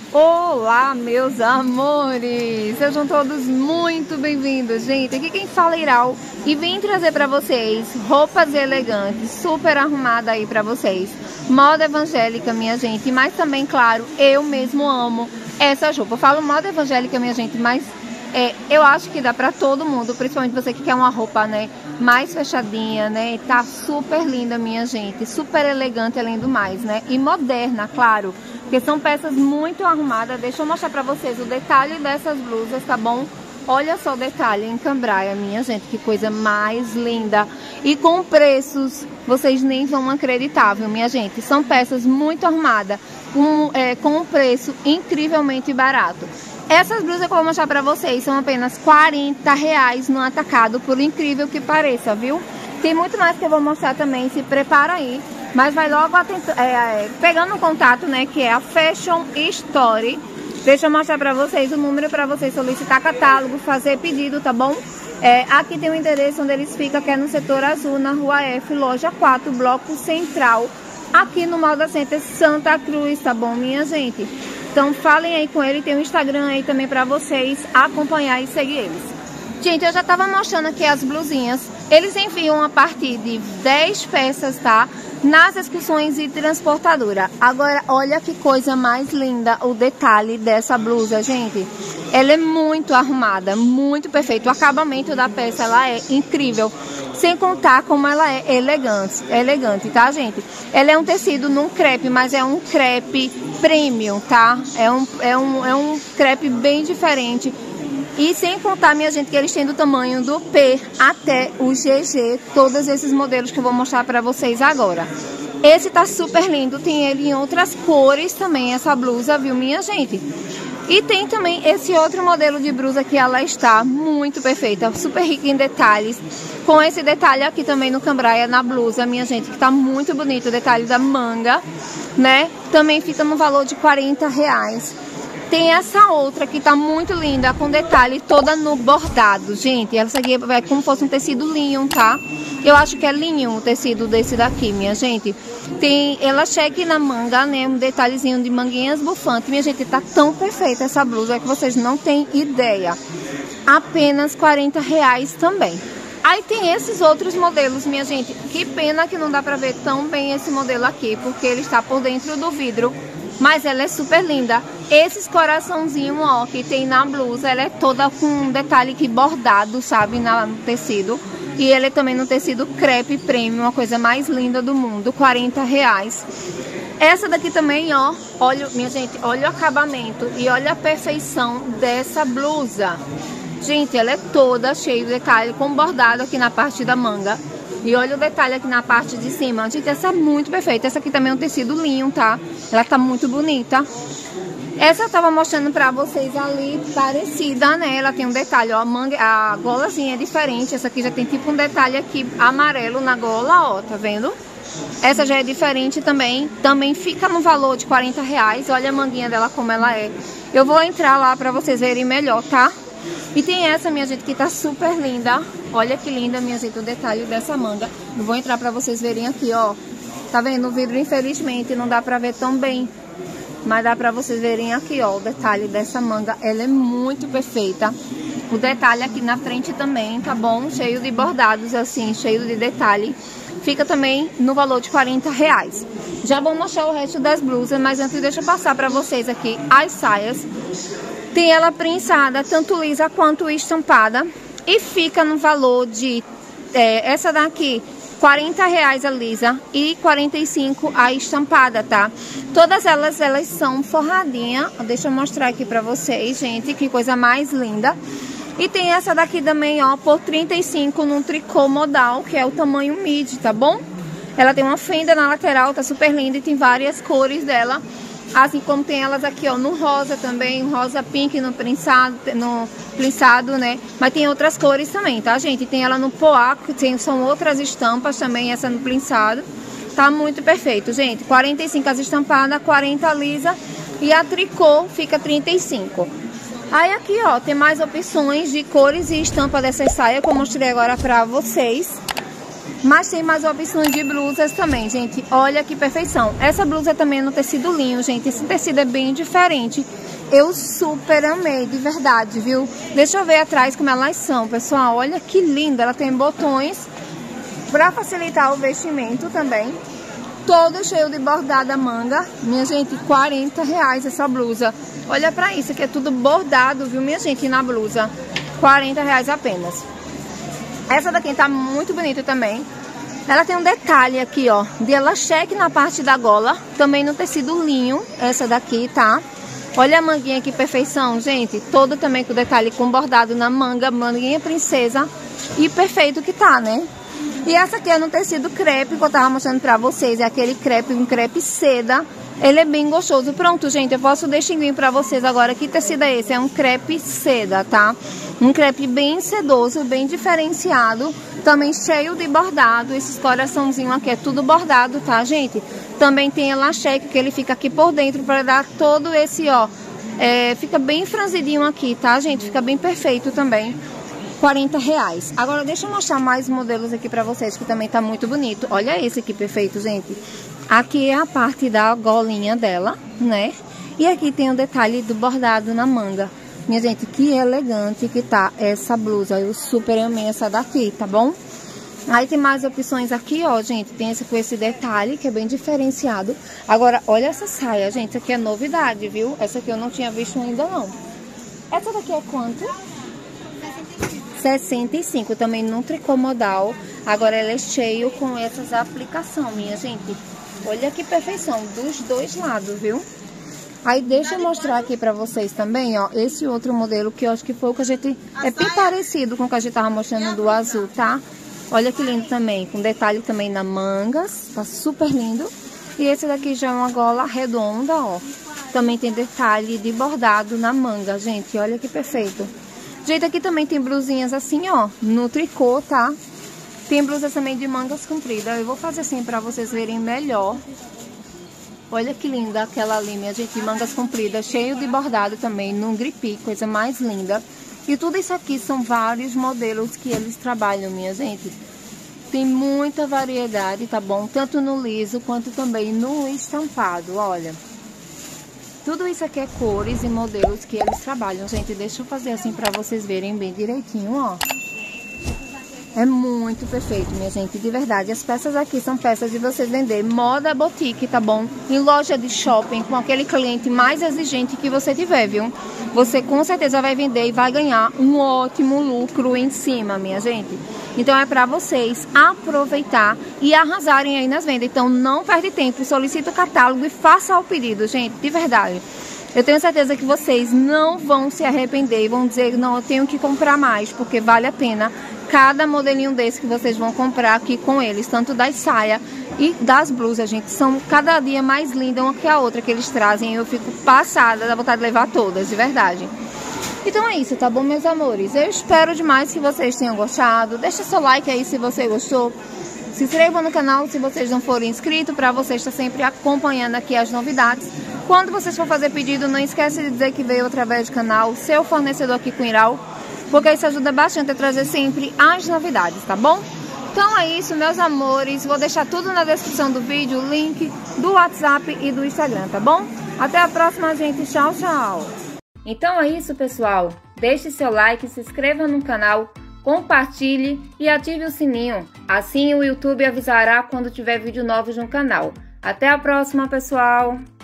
Olá, meus amores! Sejam todos muito bem-vindos, gente. Aqui quem fala é Iral e vim trazer pra vocês roupas elegantes, super arrumada aí pra vocês. Moda evangélica, minha gente, mas também, claro, eu mesmo amo essa roupa. Eu falo moda evangélica, minha gente, mas eu acho que dá pra todo mundo, principalmente você que quer uma roupa, né, mais fechadinha, né? Tá super linda, minha gente, super elegante além do mais, né? E moderna, claro. Porque são peças muito arrumadas. Deixa eu mostrar pra vocês o detalhe dessas blusas, tá bom? Olha só o detalhe em cambraia, minha gente. Que coisa mais linda. E com preços, vocês nem vão acreditar, viu, minha gente? São peças muito arrumadas, com um preço incrivelmente barato. Essas blusas que eu vou mostrar pra vocês são apenas R$40 no atacado, por incrível que pareça, viu? Tem muito mais que eu vou mostrar também, se prepara aí. Mas vai logo pegando o contato, né, que é a Fashion Story. Deixa eu mostrar pra vocês o número pra vocês solicitar catálogo, fazer pedido, tá bom? Aqui tem o endereço onde eles ficam, que é no setor azul, na Rua F, loja 4, bloco central, aqui no Moda Center Santa Cruz, tá bom, minha gente? Então falem aí com ele, tem o Instagram aí também pra vocês acompanhar e seguir eles. Gente, eu já tava mostrando aqui as blusinhas. Eles enviam a partir de 10 peças, tá? Nas excursões e transportadora. Agora, olha que coisa mais linda o detalhe dessa blusa, gente. Ela é muito arrumada, muito perfeita. O acabamento da peça, ela é incrível. Sem contar como ela é elegante, tá, gente? Ela é um tecido num crepe, mas é um crepe premium, tá? É um crepe bem diferente. E sem contar, minha gente, que eles têm do tamanho do P até o GG, todos esses modelos que eu vou mostrar pra vocês agora. Esse tá super lindo, tem ele em outras cores também, essa blusa, viu, minha gente? E tem também esse outro modelo de blusa que ela está muito perfeita, super rica em detalhes. Com esse detalhe aqui também no cambraia, na blusa, minha gente, que tá muito bonito, o detalhe da manga, né? Também fica no valor de R$40. Tem essa outra que tá muito linda, com detalhe toda no bordado. Gente, essa aqui é como se fosse um tecido linho, tá? Eu acho que é linho o tecido desse daqui, minha gente. Tem ela cheque na manga, né? Um detalhezinho de manguinhas bufantes. Minha gente, tá tão perfeita essa blusa que vocês não têm ideia. Apenas R$40 também. Aí tem esses outros modelos, minha gente. Que pena que não dá pra ver tão bem esse modelo aqui, porque ele está por dentro do vidro. Mas ela é super linda. Esses coraçãozinhos, ó, que tem na blusa, ela é toda com um detalhe aqui bordado, sabe, no tecido. E ele é também no tecido crepe premium, uma coisa mais linda do mundo, R$40. Essa daqui também, ó, olha, minha gente, olha o acabamento e olha a perfeição dessa blusa. Gente, ela é toda cheia de detalhe, com bordado aqui na parte da manga. E olha o detalhe aqui na parte de cima. Gente, essa é muito perfeita. Essa aqui também é um tecido linho, tá? Ela tá muito bonita. Essa eu tava mostrando pra vocês ali, parecida, né? Ela tem um detalhe, ó, a golazinha é diferente. Essa aqui já tem tipo um detalhe aqui amarelo na gola, ó, tá vendo? Essa já é diferente também. Também fica no valor de R$40. Olha a manguinha dela como ela é. Eu vou entrar lá pra vocês verem melhor, tá? E tem essa, minha gente, que tá super linda. Olha que linda, minha gente, o detalhe dessa manga. Eu vou entrar pra vocês verem aqui, ó. Tá vendo? O vidro, infelizmente, não dá pra ver tão bem. Mas dá pra vocês verem aqui, ó, o detalhe dessa manga. Ela é muito perfeita. O detalhe aqui na frente também, tá bom? Cheio de bordados, assim, cheio de detalhe. Fica também no valor de R$40. Já vou mostrar o resto das blusas, mas antes deixa eu passar pra vocês aqui as saias. Tem ela prensada, tanto lisa quanto estampada. E fica no valor de, essa daqui, R$40 a lisa e R$45 a estampada, tá? Todas elas são forradinhas. Deixa eu mostrar aqui pra vocês, gente, que coisa mais linda. E tem essa daqui também, ó, por R$35 num tricô modal, que é o tamanho midi, tá bom? Ela tem uma fenda na lateral, tá super linda e tem várias cores dela. Assim como tem elas aqui, ó, no rosa também, um rosa pink no plissado, né? Mas tem outras cores também, tá, gente? Tem ela no poá, que são outras estampas também, essa no plissado. Tá muito perfeito, gente. 45 as estampadas, 40 lisa e a tricô fica 35. Aí aqui, ó, tem mais opções de cores e estampa dessa saia que eu mostrei agora pra vocês. Mas tem mais opções de blusas também, gente. Olha que perfeição. Essa blusa também é no tecido linho, gente. Esse tecido é bem diferente. Eu super amei, de verdade, viu? Deixa eu ver atrás como elas são, pessoal. Olha que linda. Ela tem botões para facilitar o vestimento também. Todo cheio de bordada manga. Minha gente, R$40 essa blusa. Olha pra isso, que é tudo bordado, viu, minha gente, na blusa. R$40 apenas. Essa daqui tá muito bonita também. Ela tem um detalhe aqui, ó, de elasteque na parte da gola. Também no tecido linho, essa daqui, tá? Olha a manguinha, que perfeição, gente. Toda também com detalhe com bordado na manga. Manguinha princesa. E perfeito que tá, né? E essa aqui é no tecido crepe, que eu tava mostrando pra vocês. É aquele crepe, um crepe seda. Ele é bem gostoso. Pronto, gente, eu posso distinguir pra vocês agora que tecido é esse. É um crepe seda, tá? Um crepe bem sedoso, bem diferenciado. Também cheio de bordado. Esses coraçãozinhos aqui é tudo bordado, tá, gente? Também tem elasteque, que ele fica aqui por dentro pra dar todo esse, ó. Fica bem franzidinho aqui, tá, gente? Fica bem perfeito também. R$40. Agora deixa eu mostrar mais modelos aqui pra vocês, que também tá muito bonito. Olha esse aqui, perfeito, gente. Aqui é a parte da golinha dela, né? E aqui tem o detalhe do bordado na manga. Minha gente, que elegante que tá essa blusa. Eu super amei essa daqui, tá bom? Aí tem mais opções aqui, ó, gente. Tem esse com esse detalhe, que é bem diferenciado. Agora, olha essa saia, gente. Essa aqui é novidade, viu? Essa aqui eu não tinha visto ainda, não. Essa daqui é quanto? 65, também num tricô modal. Agora ela é cheio com essas aplicações, minha gente. Olha que perfeição, dos dois lados, viu? Aí deixa eu mostrar aqui pra vocês também, ó, esse outro modelo que eu acho que foi o que a gente... É bem parecido com o que a gente tava mostrando do azul, tá? Olha que lindo também, com detalhe também na mangas, tá super lindo. E esse daqui já é uma gola redonda, ó. Também tem detalhe de bordado na manga, gente, olha que perfeito. Gente, aqui também tem blusinhas assim, ó, no tricô, tá? Tem blusas também de mangas compridas. Eu vou fazer assim pra vocês verem melhor. Olha que linda aquela ali, minha gente, de mangas compridas, cheio de bordado também, num gripe, coisa mais linda. E tudo isso aqui são vários modelos que eles trabalham, minha gente. Tem muita variedade, tá bom? Tanto no liso quanto também no estampado, olha. Tudo isso aqui é cores e modelos que eles trabalham, gente. Deixa eu fazer assim pra vocês verem bem direitinho, ó. É muito perfeito, minha gente, de verdade. As peças aqui são peças de vocês vender moda boutique, tá bom? Em loja de shopping, com aquele cliente mais exigente que você tiver, viu? Você com certeza vai vender e vai ganhar um ótimo lucro em cima, minha gente. Então é pra vocês aproveitar e arrasarem aí nas vendas. Então não perde tempo, solicita o catálogo e faça o pedido, gente, de verdade. Eu tenho certeza que vocês não vão se arrepender e vão dizer, não, eu tenho que comprar mais, porque vale a pena cada modelinho desse que vocês vão comprar aqui com eles, tanto das saias e das blusas, gente. São cada dia mais lindas uma que a outra que eles trazem. Eu fico passada, dá vontade de levar todas, de verdade. Então é isso, tá bom, meus amores? Eu espero demais que vocês tenham gostado. Deixa seu like aí se você gostou. Se inscreva no canal se vocês não forem inscritos, para vocês estar sempre acompanhando aqui as novidades. Quando vocês for fazer pedido, não esquece de dizer que veio através do canal seu fornecedor aqui com Iral, porque isso ajuda bastante a trazer sempre as novidades, tá bom? Então é isso, meus amores. Vou deixar tudo na descrição do vídeo, o link do WhatsApp e do Instagram, tá bom? Até a próxima, gente. Tchau, tchau. Então é isso, pessoal. Deixe seu like, se inscreva no canal, compartilhe e ative o sininho. Assim o YouTube avisará quando tiver vídeo novos no canal. Até a próxima, pessoal!